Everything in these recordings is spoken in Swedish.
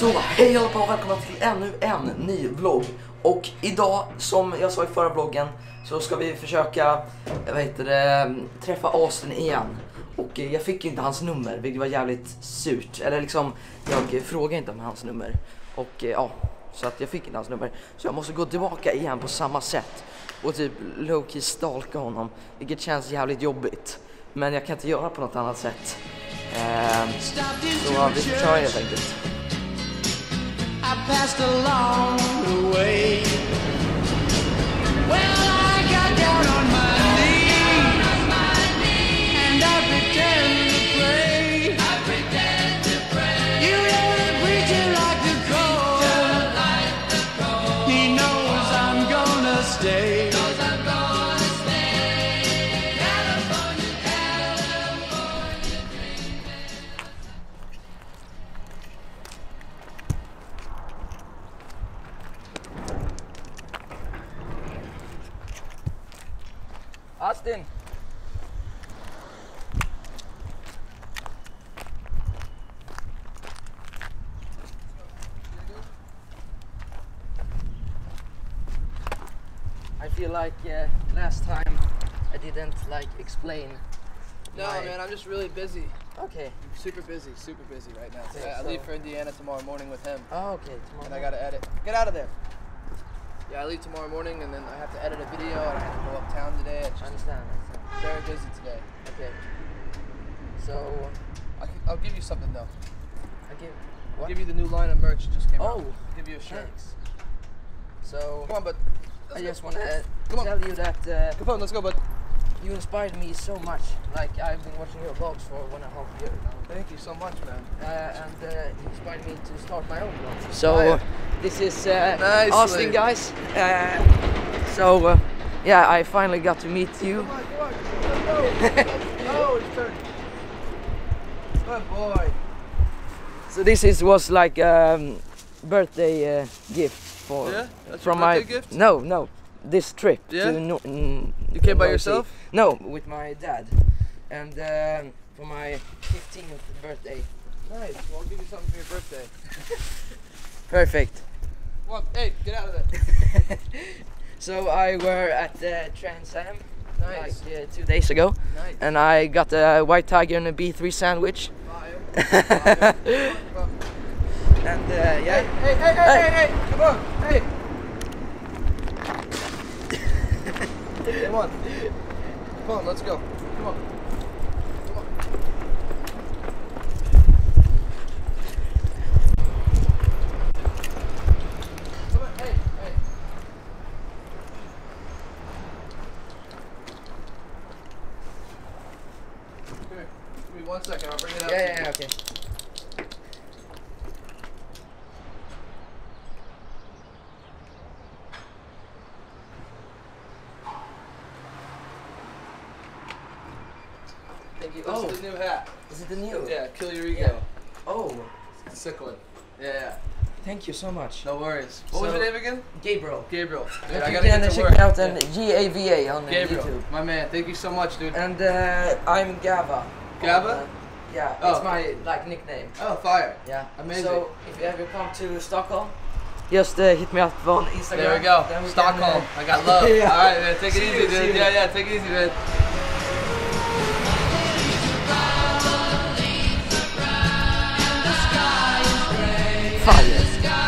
Så hej allihopa och välkomna till ännu en ny vlogg. Och idag, som jag sa i förra vloggen, så ska vi försöka träffa Austin igen. Och jag fick inte hans nummer, vilket var jävligt surt. Eller liksom, jag frågade inte om hans nummer. Och ja, så att jag fick inte hans nummer. Så jag måste gå tillbaka igen på samma sätt och typ low-key stalka honom, vilket känns jävligt jobbigt. Men jag kan inte göra på något annat sätt. Så vi kör helt enkelt. I passed along the way. Well, I got down on my knees and I pretend to pray. You know the preacher like the cold. He knows I'm gonna stay. Austin! I feel like last time I didn't explain. No, man, I'm just really busy. Okay. Super busy right now. Okay, I leave for Indiana tomorrow morning with him. Oh, okay. Tomorrow. And I gotta edit. Get out of there. Yeah, I leave tomorrow morning and then I have to edit a video and I have to go uptown today. I understand. Very busy today. Okay. So I'll give you something though. What? I'll give you the new line of merch that just came out. Oh, I'll give you a shirt. thanks. So Come on, bud. I just want to Come on. tell you that Come on, let's go, bud. you inspired me so much. Like, I've been watching your vlogs for 1.5 years now. Thank you so much, man. And you inspired me to start my own vlog. So this is Nicely. Austin, guys. Yeah, I finally got to meet you. Come on. Oh, it's turn. Good boy. So this was like birthday gift for Yeah? That's from your my birthday gift? No, this trip. Yeah? To You came by NYC. yourself? No, with my dad. And for my 15th birthday. Nice. Well, I'll give you something for your birthday. Perfect. Come on, hey, get out of there. So I were at Trans Am Nice. like 2 days ago, Nice. and I got a white tiger and a B3 sandwich. Fire. And yeah. Hey, come on, hey. Come on, let's go. Come on. Come on, hey. Come here. Give me 1 second, I'll bring it out. Yeah, okay. Thank you. This is the new hat. Is it the new? Yeah, kill your ego. Yeah. Oh, Sick one. Yeah. thank you so much. No worries. What was So- your name again? Gabriel. Gabriel. Dude, But I you gotta can get to check work. out on Yeah. GAVA on Gabriel, YouTube. my man. Thank you so much, dude. And I'm Gava. Gava? Yeah, Oh. it's my nickname. Oh, fire. Yeah. Amazing. So if you ever come to Stockholm, just hit me up on Instagram. There we go. Then we Stockholm. Can, I got love. Yeah. All right, man. Take it See easy, you, see dude. you. Yeah, take it easy, man. Fire.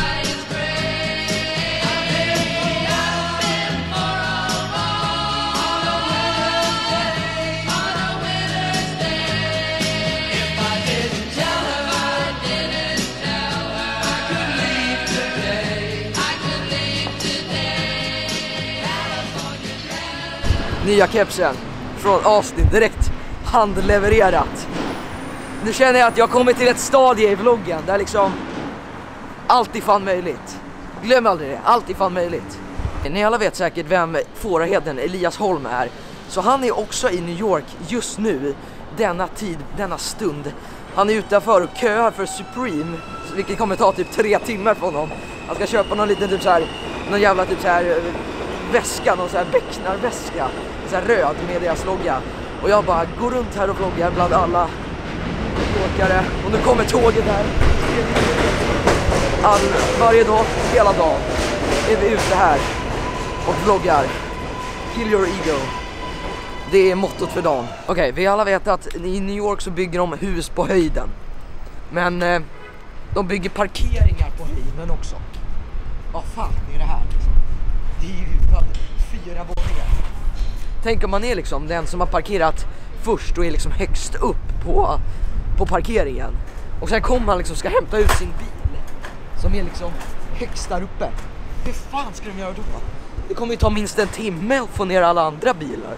Nya kepsen från Austin, direkt handlevererat. Nu känner jag att jag kommer till ett stadie i vloggen där liksom allt är fan möjligt. Glöm aldrig det, allt är fan möjligt. Ni alla vet säkert vem fåraheden Elias Holm är. Så han är också i New York just nu, denna tid, denna stund. Han är utanför och köar för Supreme, vilket kommer ta typ 3 timmar från honom. Han ska köpa någon liten typ så här, någon jävla typ så här väska, någon så här becknarväska, så här röd med deras logga. Och jag bara går runt här och vloggar bland alla åkare. Och nu kommer tåget här. Varje dag, hela dagen är vi ute här och vloggar. Kill your ego. Det är mottot för dagen. Okej, vi alla vet att i New York så bygger de hus på höjden. Men de bygger parkeringar på höjden också. Vad fan är det här liksom? Det är ju 4 våningar. Tänk om man är liksom den som har parkerat först och är liksom högst upp på parkeringen. Och sen kommer man liksom ska hämta ut sin bil som är liksom högst där uppe. Hur fan ska de göra då? Det kommer ju ta minst en timme att få ner alla andra bilar.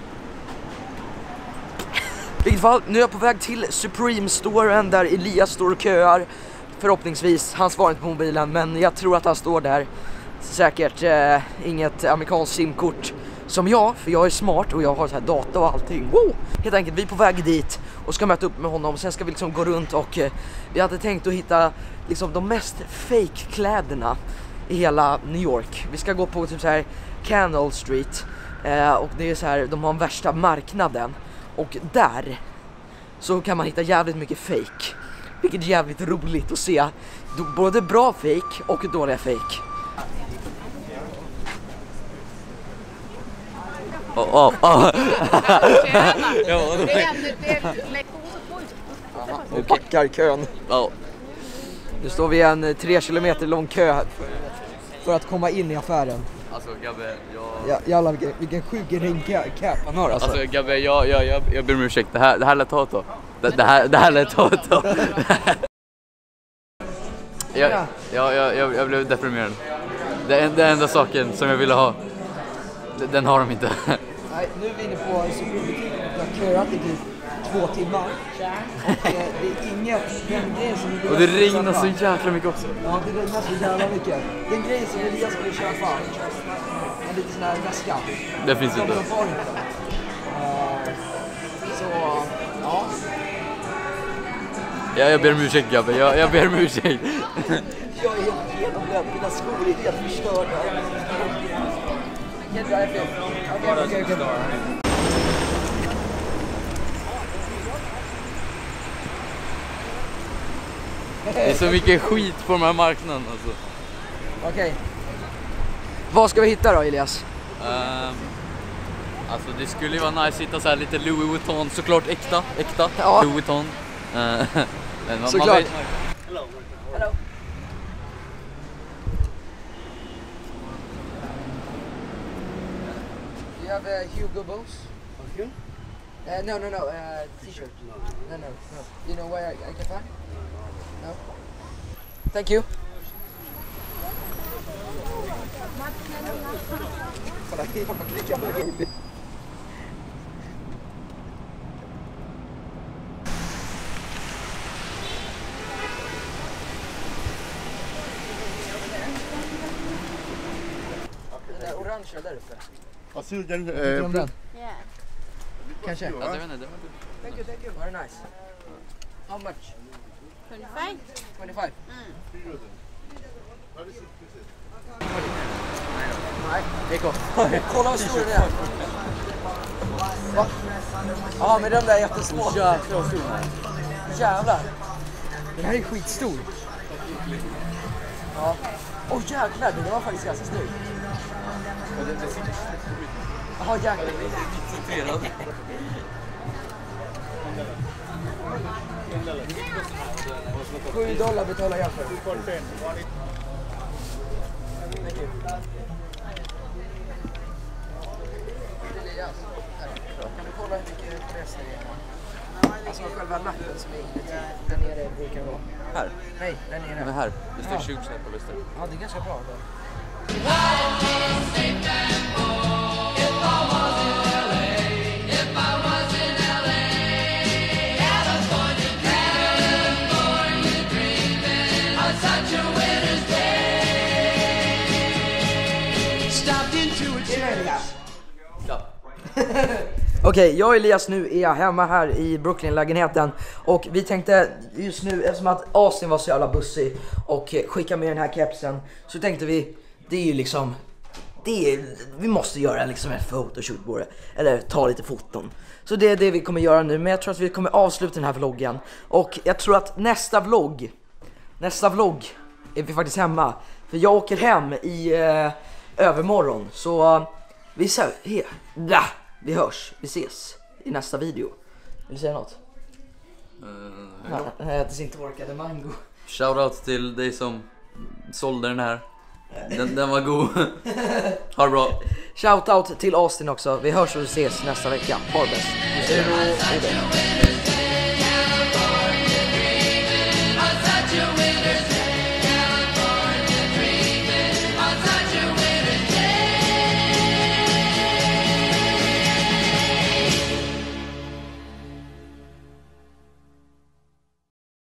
I vilket fall, nu är jag på väg till Supreme-storen där Elias står och köar. Förhoppningsvis, han svarar inte på mobilen, men jag tror att han står där. Säkert inget amerikanskt simkort som jag, för jag är smart och jag har så här data och allting. Woo! Helt enkelt, vi är på väg dit och ska möta upp med honom. Sen ska vi liksom gå runt och vi hade tänkt att hitta liksom de mest fake-kläderna i hela New York. Vi ska gå på typ så här Canal Street och det är så här, de har den värsta marknaden. Och där så kan man hitta jävligt mycket fake. Vilket är jävligt roligt att se. Både bra fake och dåliga fake. Och packar kön. Nu står vi en 3 kilometer lång kö här för att komma in i affären. Alltså Gabbe, Jävlar vilken sjuk ringcap han har alltså. Alltså Gabbe, jag ber om ursäkt. Det här lät hato. Det här lät hato. Jag blev deprimerad. Det enda saken som jag ville ha, den har de inte. Nej, nu är vi inne på Supreme-butiken och har köat i typ 2 timmar. Och det är inget, den grejen som Elias... Och det regnar så jäkla mycket också. Ja, det regnar så jävla mycket. Den grejen som Elias skulle köpa, en liten sån här väska. Det finns inte. De har inte. Så, ja. Jag ber om ursäkt Gabbe, jag ber om ursäkt. Jag är helt genomblöd, mina skor är helt förstörda. Okej. Det är så mycket skit på den här marknaden alltså. Okej. Vad ska vi hitta då, Elias? Alltså det skulle ju vara nice att hitta så här lite Louis Vuitton, såklart äkta. Ja. Louis Vuitton. Såklart. Hello. Hello. Do you have Hugo Boss? Okay. No, t-shirt. No. You know where I can find? No. Thank you. Den där orangea där uppe. Alltså den... Tycker du om den? Yeah. Kanske. Ja, det vet jag inte. Thank you. Very nice. How much? 25? 25? Nej, Eko. Kolla vad stor den är. Va? Ja, men den där är jättesmå. Jävlar. Den här är skitstor. Ja. Åh jäklar, det var faktiskt ganska snyggt. Jaha, jäklar. $7 betalar jag för. Thank you. Elias, kan du kolla hur mycket press det är? Alltså själva lappen som är inuti. Där nere brukar vara. Här? Nej, där nere. Men här, det står 20% på listan. Ja, det är ganska bra då. Okej, jag och Elias nu är jag hemma här i Brooklyn-lägenheten. Och vi tänkte just nu, eftersom att Austin var så jävla bussig och skicka med den här kepsen, så tänkte vi, det är ju liksom, vi måste göra liksom en photoshoot på det. Eller ta lite foton. Så det är det vi kommer göra nu. Men jag tror att vi kommer avsluta den här vloggen. Och jag tror att nästa vlogg är vi faktiskt hemma. För jag åker hem i övermorgon. Så vi hörs. Vi ses i nästa video. Vill du säga något? Nej, att det inte orkade mango. Shoutout till dig som sålde den här. Den var god. Ha det bra. Shoutout till Austin också. Vi hörs och ses nästa vecka. Ha det bäst. Hej då.